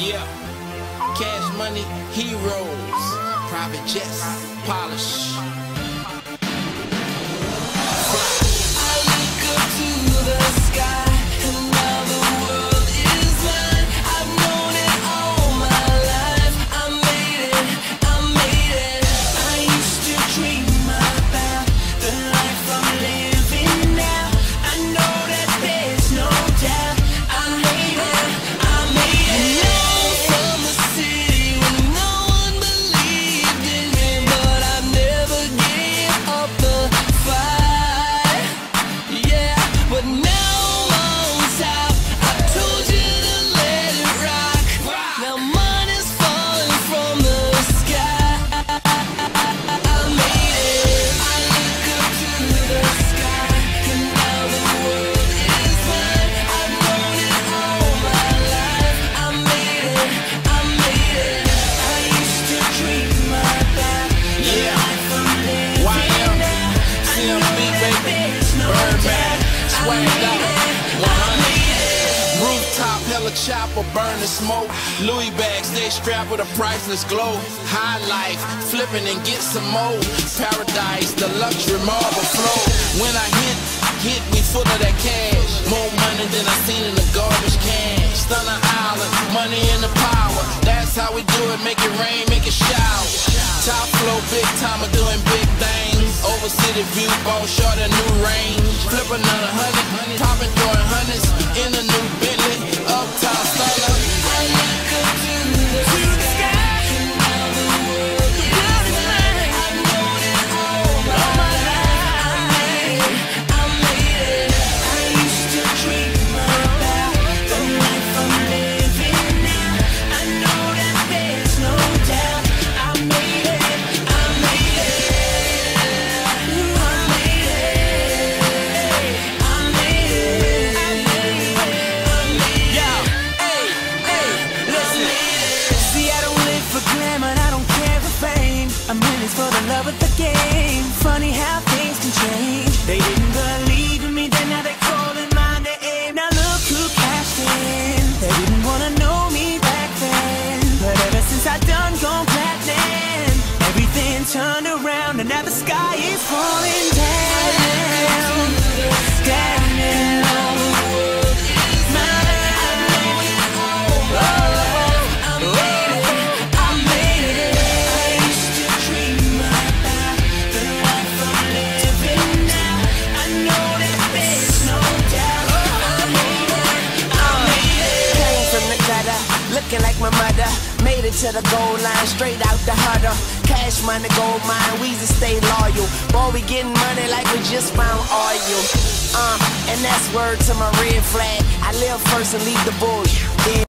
Yeah, Cash Money Heroes, private jets, polish. I look up to the sky, and now the world is mine. I've known it all my life. I made it, I made it. I used to dream about the life I'm living now. I know that there's no doubt. I made it, I made it. I'm from the city when no one believed in me, but I never gave up the fight. Yeah, but now I'm on top. I told you to let it rock. Now money's falling from the sky. I made it. I look up to the sky, and now the world is mine. I've known it all my life. I made it, I made it. I used to dream about the life I'm living YM, now. I know CMB, that baby, there's no Birdman, doubt. swagged out, 100. Rooftop, hella chopper, burning smoke. Louis bags, stay strapped with a priceless glow. High life, flipping and get some more. Paradise, the luxury marble flow. When I hit me full of that cash. More money than I seen in the garbage can. Stunner Island, money in the power. That's how we do it, make it rain, make it shower. Top flow, big timer, doing big things. Over city view, ball short, a new range. Flip another 100, popping, throwing hundreds in a new Bentley. Uptown stunner. I look up to the sky, and now the world is mine. I've known it all my life. I made it, I made it. I used to dream about the life I'm living now. I know that there's no doubt. I made it, I made it. I made it, I made it, I made it, I made it. Yo, hey, listen. See, I don't live for glamour, I don't care for fame. I'm in this for the love of the game. Funny how things can change. They didn't believe in me, then now they're calling my name. Now look who cashed in. They didn't wanna know me back then, but ever since I done gone platinum, everything turned around, and now the sky is falling down. Down now. Looking like my mother, made it to the goal line, straight out the huddle. Cash money, gold mine, Weezy stay loyal. Boy, we getting money like we just found oil. And that's word to my red flag. I live first and leave the bull.